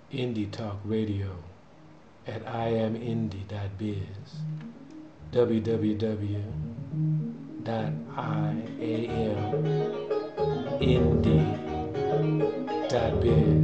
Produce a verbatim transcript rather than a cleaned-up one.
Indie Talk Radio at I am indie dot biz, w w w dot i am indie dot biz.